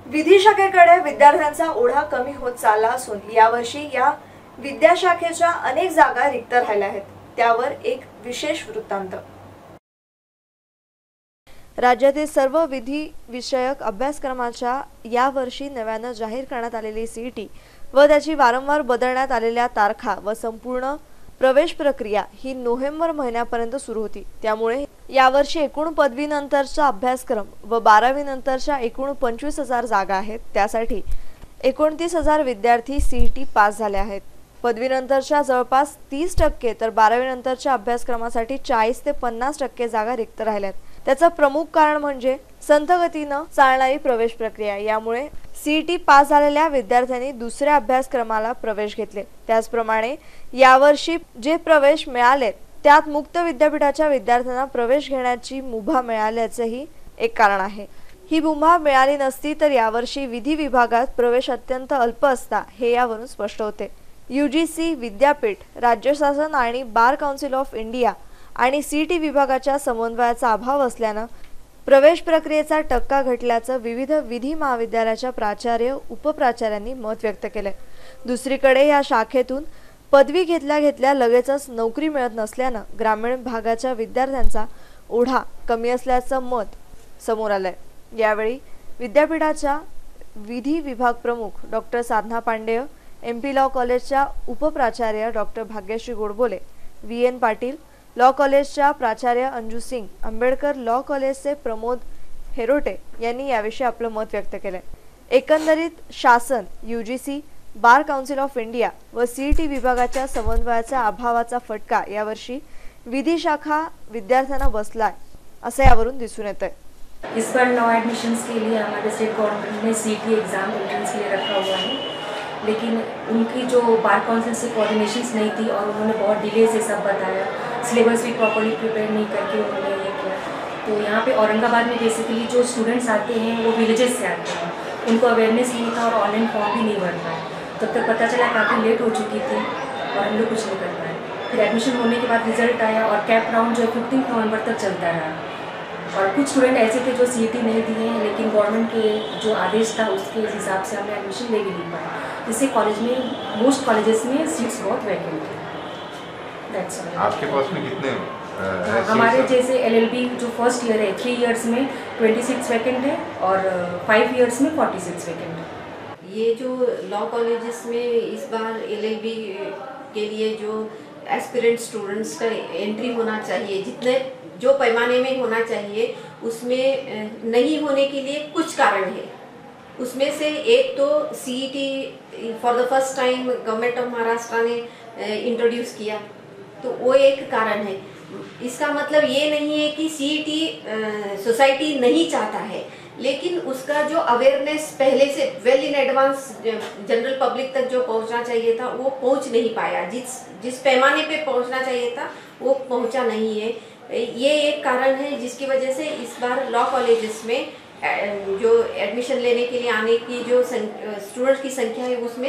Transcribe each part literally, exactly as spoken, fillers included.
विधी शाखेकडे विद्यार्थ्यांचा ओढा कमी होत चालला असून यावर्षी या विद्याशाखेच्या अनेक जागा रिक्त राहिल्या आहेत। त्यावर एक विशेष वृत्तांत। राज्यातील सर्व विधी विषयक अभ्यासक्रमाच्या यावर्षी नव्याने जाहीर करण्यात आलेली सीईटी व त्याची वारंवार बदलण्यात आलेल्या तारखा व संपूर्ण प्रवेश प्रक्रिया ही नोव्हेंबर महिन्यापर्यंत सुरू होती। त्यामुळे यावर्षी एकूण पदवीनंतरचा अभ्यासक्रम व बारावी नंतरच्या एकूण पंचवीस हजार जागा आहेत। त्यासाठी एकोणतीस हजार विद्यार्थी सीईटी पास झाले आहेत। पदवीनंतरच्या जवळपास तीस टक्के तर बारावी नंतरच्या अभ्यासक्रमासाठी चाळीस ते पन्नास टक्के जागा रिक्त राहिल्यात। त्याचं प्रमुख कारण म्हणजे संथ गतीने चालणारी प्रवेश प्रक्रिया। यामुळे सीईटी पास झालेल्या विद्यार्थ्यांनी दुसऱ्या अभ्यासक्रमाला प्रवेश घेतले। त्याचप्रमाणे यावर्षी जे प्रवेश मिळाले त्यात मुक्त विद्यापीठाच्या विद्यार्थ्यांना प्रवेश घेण्याची मुभा मिळाल्याचेही एक कारण आहे। ही मुभा मिळाली नसती तर यावर्षी विधी विभागात प्रवेश अत्यंत अल्प असता हे यावरून स्पष्ट होते। यूजीसी, विद्यापीठ, राज्य शासन आणि बार काउन्सिल ऑफ इंडिया आणि सीईटी विभागाच्या समन्वयाचा अभाव असल्याने प्रवेश प्रक्रियेचा टक्का घटल्याचं विविध विधी महाविद्यालयाच्या प्राचार्य उपप्राचार्यांनी मत व्यक्त केले। दुसरीकडे या शाखेतून पदवी घेतल्या घेतल्या लगेचच नोकरी मिळत नसल्याने ग्रामीण भागाच्या विद्यार्थ्यांचा ओढा कमी असल्याचं मत समोर आलंय। यावेळी विद्यापीठाच्या विधी विभाग प्रमुख doctor Sadhana Pandey, MP law कॉलेजच्या उपप्राचार्य doctor Bhagyashree Godbole, V N Patil law कॉलेजच्या प्राचार्य अंजू सिंग, आंबेडकर लॉ कॉलेजचे प्रमोद हेरोटे यांनी याविषयी आपलं मत व्यक्त केले। एकंदरीत शासन, UGC, bar council of India व सीईटी विभागाच्या समन्वयाच्या अभावाचा फटका यावर्षी विधी शाखा विद्यार्थ्यांना बसलाय असं यावरून दिसून येतंय। इस बार नौ एडमिशन्स के लिए हमारे स्टेट गवर्नमेंट ने सीईटी एग्जाम एंट्रेंस के लिए रखा हुआ है, लेकिन उनकी जो बार काउंसिल से कोऑर्डिनेशंस नहीं थी और उन्होंने बहुत डिले से सब बताया, सिलेबस भी प्रॉपर्ली प्रिपेयर नहीं करके उन्होंने ये किया। तो यहाँ पे औरंगाबाद में बेसिकली जो स्टूडेंट्स आते हैं वो विलेजेस से आते हैं, उनको अवेयरनेस नहीं था और ऑनलाइन फॉर्म भी नहीं भर पाए। तब तक पता चला काफ़ी लेट हो चुकी थी और हम लोग कुछ नहीं कर पाए। फिर एडमिशन होने के बाद रिजल्ट आया और कैप राउंड जो है फिफ्टीन नवंबर तक चलता रहा और कुछ स्टूडेंट ऐसे थे जो सीईटी नहीं दिए हैं, लेकिन गवर्नमेंट के जो आदेश था उसके हिसाब से हमने एडमिशन ले भी नहीं पाए, जिससे कॉलेज में मोस्ट कॉलेजेस में सीट्स बहुत वैकेंट थे। That's all. आपके पास में कितने आ, हमारे जैसे एलएलबी जो फर्स्ट ईयर है थ्री इयर्स में ट्वेंटी सिक्स वैकेंट है और फाइव इयर्स में फोर्टी सिक्स वैकेंट है। ये जो लॉ कॉलेजेस में इस बार एलएलबी के लिए जो एस्पिरेंट स्टूडेंट्स का एंट्री होना चाहिए, जितने जो पैमाने में होना चाहिए उसमें नहीं होने के लिए कुछ कारण है। उसमें से एक तो CET for the first time government of Maharashtra ने इंट्रोड्यूस किया, तो वो एक कारण है। इसका मतलब ये नहीं है कि सीईटी सोसाइटी नहीं चाहता है, लेकिन उसका जो अवेयरनेस पहले से well in advance general public तक जो पहुंचना चाहिए था वो पहुंच नहीं पाया। जिस जिस पैमाने पे पहुंचना चाहिए था वो पहुंचा नहीं है। ये एक कारण है जिसकी वजह से इस बार लॉ कॉलेजेस में जो एडमिशन लेने के लिए आने की जो स्टूडेंट्स की संख्या है उसमें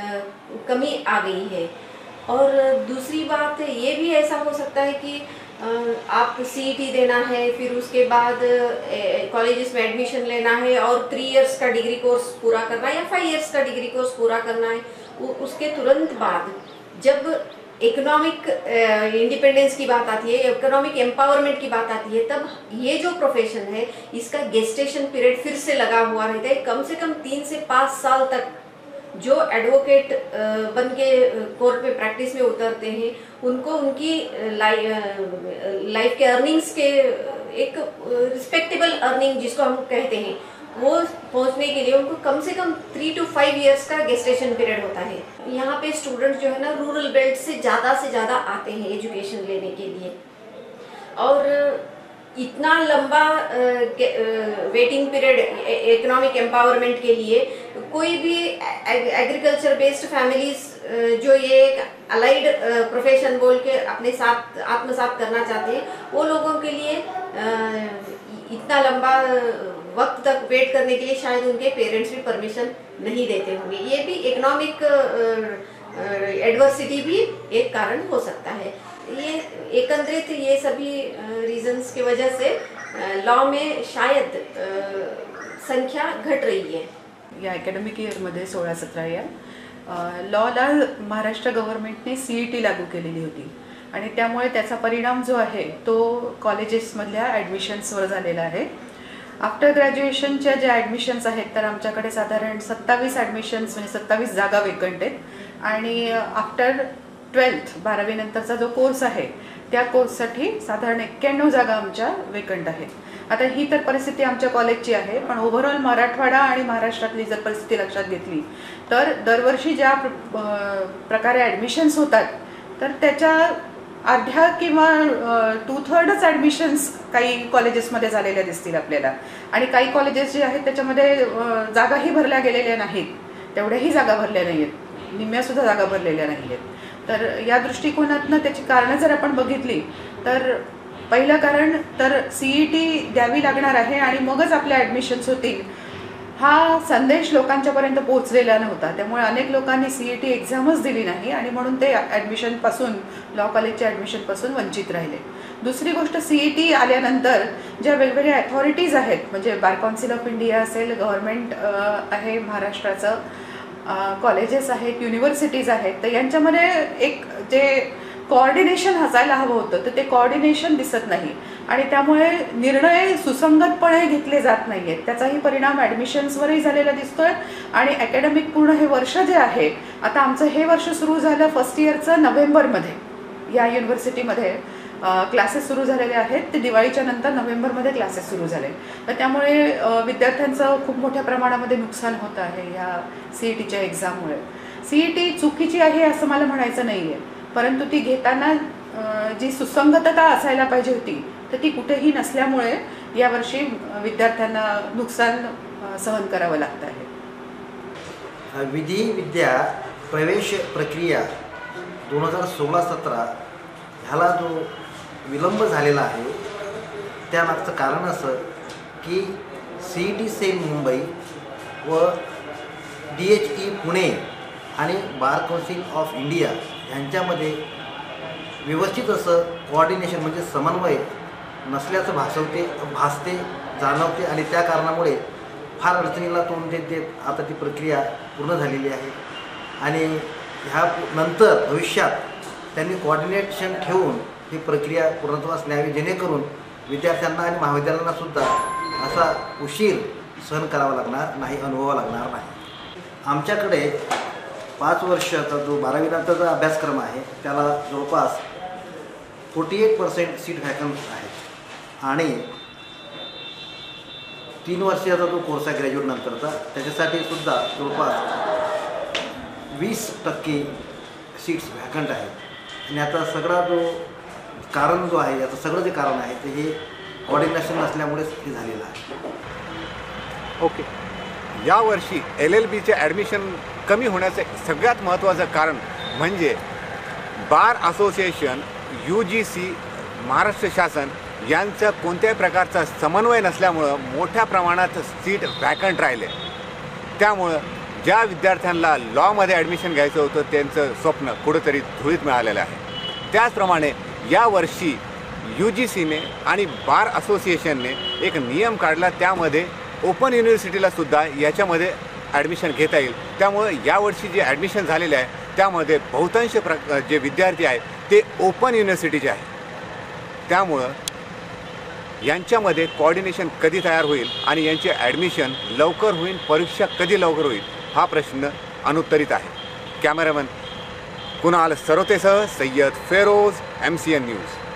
कमी आ गई है। और दूसरी बात ये भी ऐसा हो सकता है कि आप सीईटी देना है, फिर उसके बाद कॉलेजेस में एडमिशन लेना है और थ्री इयर्स का डिग्री कोर्स पूरा करना है या फाइव इयर्स का डिग्री कोर्स पूरा करना है। उसके तुरंत बाद जब इकोनॉमिक इंडिपेंडेंस की बात आती है, इकोनॉमिक एम्पावरमेंट की बात आती है, तब ये जो प्रोफेशन है इसका गेस्टेशन पीरियड फिर से लगा हुआ रहता है। कम से कम तीन से पाँच साल तक जो एडवोकेट बन के कोर्ट में प्रैक्टिस में उतरते हैं उनको उनकी लाइफ के अर्निंग्स के एक रिस्पेक्टेबल अर्निंग जिसको हम कहते हैं वो पहुंचने के लिए उनको कम से कम थ्री टू फाइव इयर्स का गेस्टेशन पीरियड होता है। यहाँ पे स्टूडेंट्स जो है ना रूरल बेल्ट से ज़्यादा से ज़्यादा आते हैं एजुकेशन लेने के लिए, और इतना लंबा वेटिंग पीरियड इकोनॉमिक एम्पावरमेंट के लिए कोई भी एग्रीकल्चर बेस्ड फैमिलीज जो ये एक अलाइड प्रोफेशन बोल के अपने साथ आत्मसात करना चाहते हैं वो लोगों के लिए इतना लंबा वक्त तक वेट करने के लिए शायद उनके पेरेंट्स भी परमिशन नहीं देते होंगे। ये भी इकोनॉमिक एडवर्सिटी भी एक कारण हो सकता है। ये एकत्रित ये सभी रीजंस की वजह से लॉ में शायद संख्या घट रही है। या अकॅडमिक इयरमध्ये सोळा सतरा या लॉला महाराष्ट्र गव्हर्नमेंटने सी ई टी लागू केलेली होती आणि त्यामुळे त्याचा परिणाम जो आहे तो कॉलेजेसमधल्या ॲडमिशन्सवर झालेला आहे। आफ्टर ग्रॅज्युएशनच्या ज्या ॲडमिशन्स आहेत तर आमच्याकडे साधारण सत्तावीस ॲडमिशन्स म्हणजे सत्तावीस जागा वेकंट आहेत आणि आफ्टर ट्वेल्थ बारावीनंतरचा जो कोर्स आहे त्या कोर्ससाठी साधारण एक्क्याण्णव जागा आमच्या वेकंट आहेत। आता ही तर परिस्थिती आमच्या कॉलेजची आहे, पण ओव्हरऑल मराठवाडा आणि महाराष्ट्रातली जर परिस्थिती लक्षात घेतली तर दरवर्षी ज्या प्रकारे ॲडमिशन्स होतात तर त्याच्या अर्ध्या किंवा टू थर्डच ॲडमिशन्स काही कॉलेजेसमध्ये झालेल्या दिसतील आपल्याला आणि काही कॉलेजेस जे आहेत त्याच्यामध्ये जागाही भरल्या गेलेल्या नाहीत, तेवढ्याही जागा भरल्या नाही आहेत, निम्म्यासुद्धा जागा भरलेल्या नाही आहेत। तर या दृष्टिकोनातनं त्याची कारणं जर आपण बघितली तर पहिलं कारण तर सी ई टी द्यावी लागणार आहे आणि मगच आपल्या ॲडमिशन्स होतील हा संदेश लोकांच्यापर्यंत पोहोचलेला नव्हता, त्यामुळे अनेक लोकांनी सी ई टी एक्झामच दिली नाही आणि म्हणून ते ॲडमिशनपासून लॉ कॉलेजच्या ॲडमिशनपासून वंचित राहिले। दुसरी गोष्ट, सी ई टी आल्यानंतर ज्या वेगवेगळ्या अथॉरिटीज आहेत म्हणजे बार काउन्सिल ऑफ इंडिया असेल, गव्हर्नमेंट आहे महाराष्ट्राचं, कॉलेजेस आहेत, युनिव्हर्सिटीज आहेत, तर यांच्यामध्ये एक जे कोऑर्डिनेशन असायला हवं होतं तर ते कोऑर्डिनेशन दिसत नाही आणि त्यामुळे निर्णय सुसंगतपणे घेतले जात नाही आहेत। त्याचाही परिणाम ॲडमिशन्सवरही झालेला दिसतोय आणि अकॅडमिक पूर्ण हे वर्ष जे आहे, आता आमचं हे वर्ष सुरू झालं फर्स्ट इयरचं नोव्हेंबरमध्ये, या युनिव्हर्सिटीमध्ये क्लासेस सुरू झालेले आहेत, ते दिवाळीच्या नंतर नोव्हेंबरमध्ये क्लासेस सुरू झाले, तर त्यामुळे विद्यार्थ्यांचं खूप मोठ्या प्रमाणामध्ये नुकसान होतं आहे या सी ई टीच्या एक्झाममुळे। सी ई टी चुकीची आहे असं मला म्हणायचं नाही आहे, परंतु ती घेताना जी सुसंगतता असायला पाहिजे होती तर ती कुठेही नसल्यामुळे यावर्षी विद्यार्थ्यांना नुकसान सहन करावं लागतं आहे। विधी विद्या प्रवेश प्रक्रिया दोन हजार सोळा सतरा ह्याला जो विलंब झालेला आहे त्यामागचं कारण असं की C E T cell Mumbai व डी एच ई पुणे आणि बार काउन्सिल ऑफ इंडिया यांच्यामध्ये व्यवस्थित असं कोऑर्डिनेशन म्हणजे समन्वय नसल्याचं भासवते भासते जाणवते आणि त्या कारणामुळे फार अडचणीला तोंड देत देत आता ती प्रक्रिया पूर्ण झालेली आहे आणि ह्या नंतर भविष्यात त्यांनी कोऑर्डिनेशन ठेवून ही प्रक्रिया पूर्णत्वास न्यावी जेणेकरून विद्यार्थ्यांना आणि महाविद्यालयांनासुद्धा असा उशीर सहन करावा लागणार नाही, अनुभवावा लागणार नाही। आमच्याकडे पाच वर्षाचा जो बारावीनंतरचा अभ्यासक्रम आहे त्याला जवळपास forty eight percent seat vacancies आहेत आणि तीन वर्षाचा जो कोर्स आहे ग्रॅज्युएट नंतरचा त्याच्यासाठी सुद्धा जवळपास वीस टक्के सीट्स व्हॅकंट आहेत आणि आता सगळा जो कारण जो आहे याचं सगळं जे कारण आहे ते हे कोऑर्डिनेशन नसल्यामुळेच हे झालेलं आहे। ओके, यावर्षी एल एल बीचे ॲडमिशन कमी होण्याचं सगळ्यात महत्त्वाचं कारण म्हणजे bar association, U G C, Maharashtra शासन यांचं कोणत्याही प्रकारचा समन्वय नसल्यामुळं मोठ्या प्रमाणात सीट व्हॅकंट राहिले। त्यामुळं ज्या विद्यार्थ्यांना लॉमध्ये ॲडमिशन घ्यायचं होतं त्यांचं स्वप्न कुठंतरी धुळीत मिळालेलं आहे। त्याचप्रमाणे यावर्षी यू जी सीने आणि बार असोसिएशनने एक नियम काढला, त्यामध्ये ओपन युनिव्हर्सिटीलासुद्धा याच्यामध्ये ॲडमिशन घेता येईल। त्यामुळे यावर्षी जे ॲडमिशन झालेले आहे त्यामध्ये बहुतांश प्र जे विद्यार्थी आहेत ते ओपन युनिव्हर्सिटीचे आहेत। त्यामुळं यांच्यामध्ये कोऑर्डिनेशन कधी तयार होईल आणि यांचे ॲडमिशन लवकर होईल, परीक्षा कधी लवकर होईल हा प्रश्न अनुत्तरित आहे। कॅमेरामन कुणाल सरोतेसह Sayyed Feroz, M C N news.